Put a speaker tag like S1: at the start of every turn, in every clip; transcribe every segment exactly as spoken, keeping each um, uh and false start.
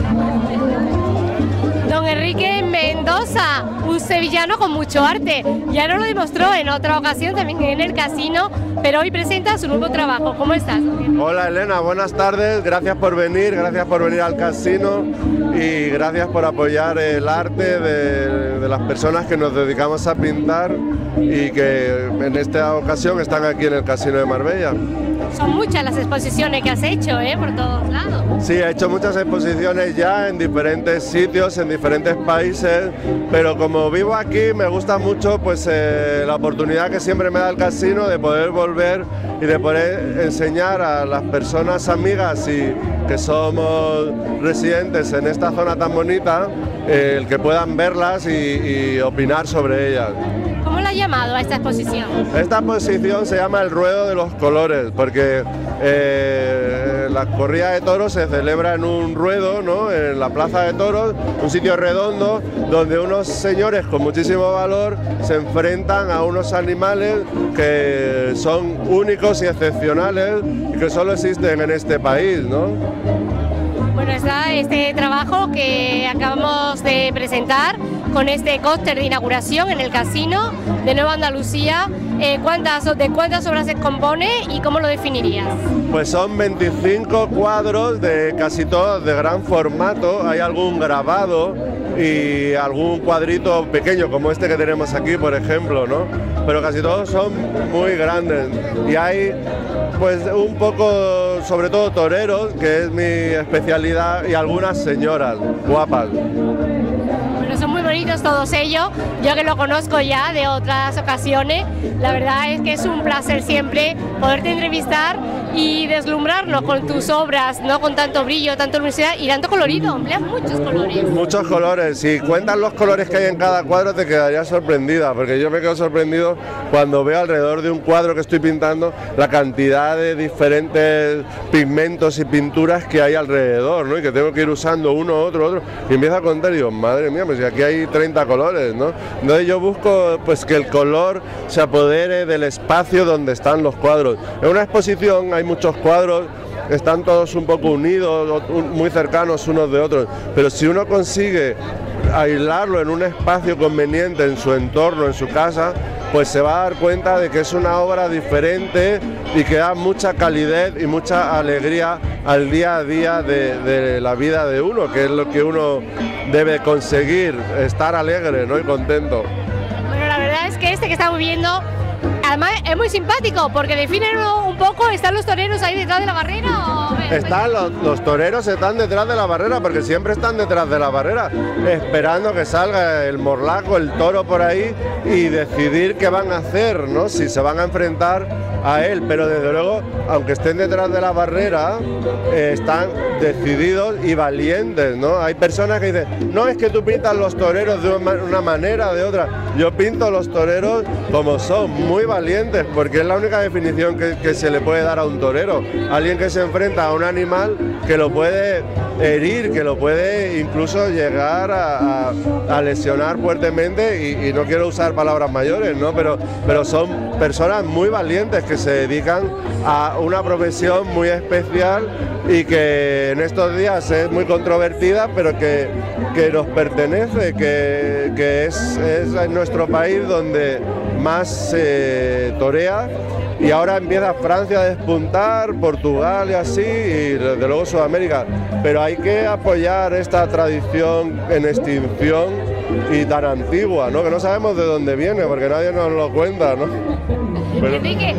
S1: Don Enrique Mendoza, un sevillano con mucho arte. Ya nos lo demostró en otra ocasión también en el casino, pero hoy presenta su nuevo trabajo. ¿Cómo estás?
S2: Hola Elena, buenas tardes, gracias por venir, gracias por venir al casino y gracias por apoyar el arte de, de las personas que nos dedicamos a pintar y que en esta ocasión están aquí en el Casino de Marbella.
S1: Son muchas las exposiciones que has hecho, ¿eh? Por todos lados.
S2: Sí, he hecho muchas exposiciones ya en diferentes sitios, en diferentes países, pero como vivo aquí me gusta mucho pues eh, la oportunidad que siempre me da el casino de poder volver y de poder enseñar a las personas amigas y que somos residentes en esta zona tan bonita, eh, el que puedan verlas y, y opinar sobre ellas.
S1: ¿Cómo lo has llamado a esta exposición?
S2: Esta exposición se llama El Ruedo de los Colores, porque eh, la corrida de toros se celebra en un ruedo, ¿no? En la Plaza de Toros, un sitio redondo, donde unos señores con muchísimo valor se enfrentan a unos animales que son únicos y excepcionales y que solo existen en este país, ¿no?
S1: Bueno, está este trabajo que acabamos de presentar con este cóctel de inauguración en el Casino de Nueva Andalucía. Eh, ¿cuántas, ¿De cuántas obras se compone y cómo lo definirías?
S2: Pues son veinticinco cuadros, de casi todos de gran formato, hay algún grabado y algún cuadrito pequeño como este que tenemos aquí, por ejemplo, ¿no? Pero casi todos son muy grandes y hay pues un poco, sobre todo toreros, que es mi especialidad, y algunas señoras guapas.
S1: Bueno, son muy bonitos todos ellos, yo que lo conozco ya de otras ocasiones, la verdad es que es un placer siempre poderte entrevistar y deslumbrarnos con tus obras, ¿no? Con tanto brillo, tanta luminosidad y tanto colorido, empleas muchos colores.
S2: Muchos colores, si cuentas los colores que hay en cada cuadro te quedarías sorprendida, porque yo me quedo sorprendido cuando veo alrededor de un cuadro que estoy pintando la cantidad de diferentes pigmentos y pinturas que hay alrededor, ¿no? Y que tengo que ir usando uno, otro, otro, y empiezo a contar y digo, madre mía, pues si aquí hay treinta colores, ¿no? Entonces yo busco pues que el color se apodere del espacio donde están los cuadros. En una exposición hay muchos cuadros, están todos un poco unidos, muy cercanos unos de otros, pero si uno consigue aislarlo en un espacio conveniente en su entorno, en su casa, pues se va a dar cuenta de que es una obra diferente y que da mucha calidez y mucha alegría al día a día de, de la vida de uno, que es lo que uno debe conseguir, estar alegre, ¿no? Y contento.
S1: Bueno, la verdad es que este que estamos viendo, además es muy simpático, porque define un poco, ¿están los toreros ahí detrás de la barrera? O...
S2: Están los, los toreros están detrás de la barrera, porque siempre están detrás de la barrera, esperando que salga el morlaco, el toro por ahí y decidir qué van a hacer, ¿no? Si se van a enfrentar a él, pero desde luego, aunque estén detrás de la barrera, eh, están decididos y valientes, ¿no? Hay personas que dicen, no, es que tú pintas los toreros de una manera o de otra. Yo pinto los toreros como son, muy valientes, porque es la única definición que, que se le puede dar a un torero. Alguien que se enfrenta a un animal que lo puede herir, que lo puede incluso llegar a, a, a lesionar fuertemente, y, y no quiero usar palabras mayores, ¿no? Pero, pero son personas muy valientes que se dedican a una profesión muy especial y que en estos días es muy controvertida, pero que, que nos pertenece, que, que es, es en nuestro país donde más se torea, y ahora empieza Francia a despuntar, Portugal y así, y desde luego Sudamérica, pero hay que apoyar esta tradición en extinción y tan antigua, ¿no? Que no sabemos de dónde viene, porque nadie nos lo cuenta, ¿no? Pero...
S1: Enrique,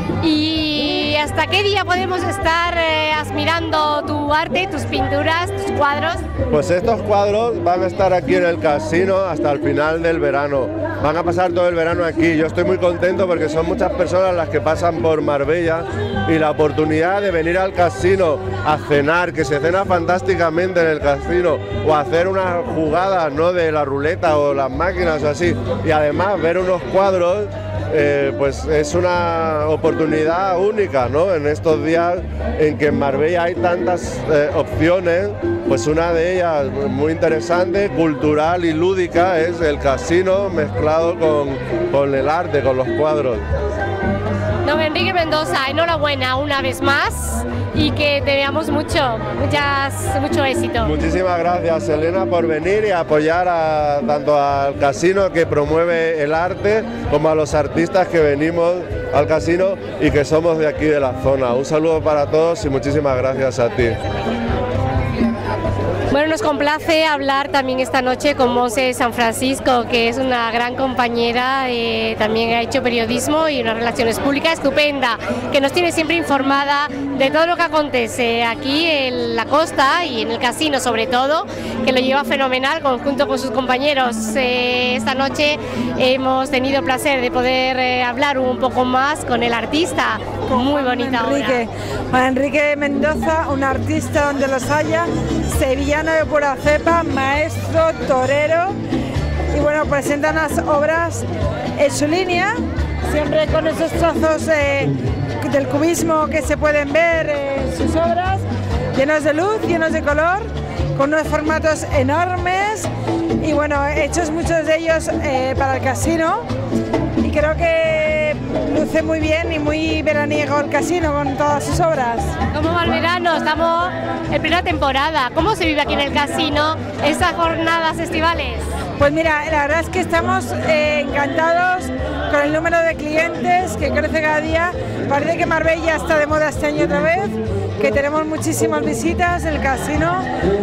S1: ¿y hasta qué día podemos estar eh, admirando tu arte, tus pinturas, tus cuadros?
S2: Pues estos cuadros van a estar aquí en el casino hasta el final del verano. Van a pasar todo el verano aquí. Yo estoy muy contento porque son muchas personas las que pasan por Marbella, y la oportunidad de venir al casino a cenar, que se cena fantásticamente en el casino, o hacer una jugada, ¿no?, de la ruleta o las máquinas o así, y además ver unos cuadros. Eh, pues es una oportunidad única, ¿no? En estos días en que en Marbella hay tantas eh, opciones, pues una de ellas muy interesante, cultural y lúdica, es el casino mezclado con, con el arte, con los cuadros.
S1: Don Enrique Mendoza, enhorabuena una vez más y que te veamos mucho, muchas, mucho éxito.
S2: Muchísimas gracias, Elena, por venir y apoyar a, tanto al casino que promueve el arte como a los artistas que venimos al casino y que somos de aquí de la zona. Un saludo para todos y muchísimas gracias a ti.
S1: Bueno, nos complace hablar también esta noche con Monse San Francisco, que es una gran compañera, eh, también ha hecho periodismo y unas relaciones públicas estupenda, que nos tiene siempre informada de todo lo que acontece aquí en la costa y en el casino sobre todo, que lo lleva fenomenal junto con sus compañeros. Eh, esta noche hemos tenido el placer de poder eh, hablar un poco más con el artista, muy bonita
S3: Enrique, Juan Enrique Mendoza, un artista donde los haya, sevillano de pura cepa, maestro, torero, y bueno, presenta unas obras en su línea, siempre con esos trazos eh, del cubismo que se pueden ver en sus obras, llenos de luz, llenos de color, con unos formatos enormes y bueno, hechos muchos de ellos eh, para el casino, y creo que luce muy bien y muy veraniego el casino con todas sus obras.
S1: ¿Cómo va el verano? Estamos en plena temporada. ¿Cómo se vive aquí en el casino estas jornadas estivales?
S3: Pues mira, la verdad es que estamos eh, encantados con el número de clientes que crece cada día. Parece que Marbella está de moda este año otra vez, que tenemos muchísimas visitas en el casino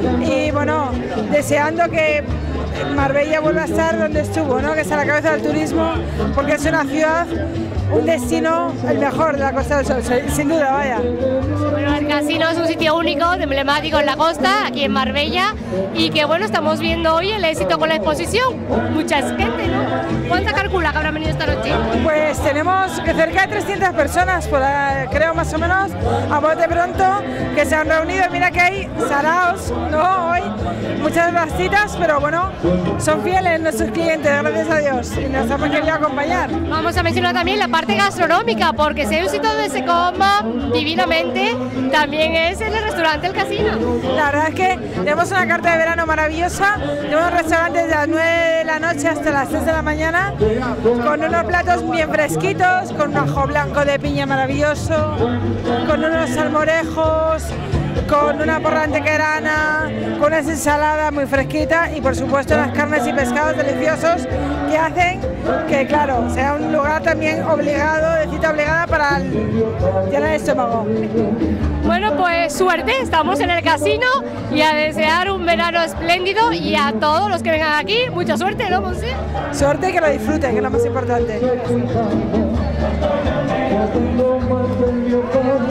S3: y bueno, deseando que Marbella vuelva a estar donde estuvo, ¿no? Que es a la cabeza del turismo, porque es una ciudad, un destino el mejor de la Costa del Sol, sin duda, vaya.
S1: Bueno, el casino es un sitio único, emblemático en la costa, aquí en Marbella, y que bueno, estamos viendo hoy el éxito con la exposición. Mucha gente, ¿no? ¿Cuánta calcula que habrán venido esta noche?
S3: Pues tenemos cerca de trescientas personas, por, creo más o menos, a bote pronto, que se han reunido. Mira que hay saraos, ¿no? Hoy, muchas bastitas, pero bueno, son fieles nuestros clientes, gracias a Dios, y nos han querido acompañar.
S1: Vamos a mencionar también la parte gastronómica, porque si hay un sitio donde se coma divinamente, también es en el restaurante El Casino.
S3: La verdad es que tenemos una carta de verano maravillosa, tenemos restaurantes de las nueve de la noche hasta las seis de la mañana, con unos platos bien fresquitos, con un ajo blanco de piña maravilloso, con unos salmorejos, con una porra antequerana, con unas ensaladas muy fresquitas y por supuesto las carnes y pescados deliciosos que hacen que, claro, sea un lugar también obligado, de cita obligada para el, llenar el estómago.
S1: Bueno, pues suerte, estamos en el casino y a desear un verano espléndido y a todos los que vengan aquí, mucha suerte, ¿no, Monse?
S3: Suerte y que lo disfruten, que es lo más importante.